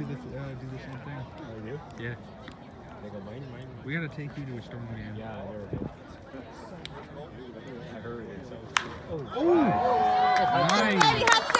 do the same thing. Oh, you do? Yeah. They go mine. We gotta take you to a strongman. Yeah, there we go. I heard it. So. Oh! Nice!